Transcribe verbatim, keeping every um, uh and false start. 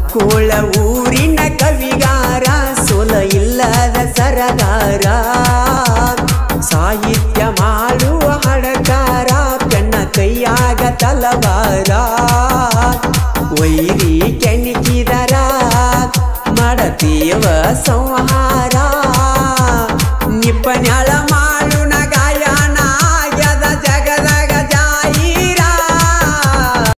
ಕೋಳ ಊರಿನ ಕವಿಗಾರ ಸೋಲ ಇಲ್ಲದ ಸರದಾರ ಸಾಹಿತ್ಯ ಮಾಡುವ ಹಡಕಾರ ಪೆನ್ನ ಕೈಯಾಗ ತಲವಾರ ವೈರಿ ಕೆಣಕಿದರ ಮಾಡತೀವ ಸಂಹಾರ ನಿಪ್ಪನ್ಯಾಳ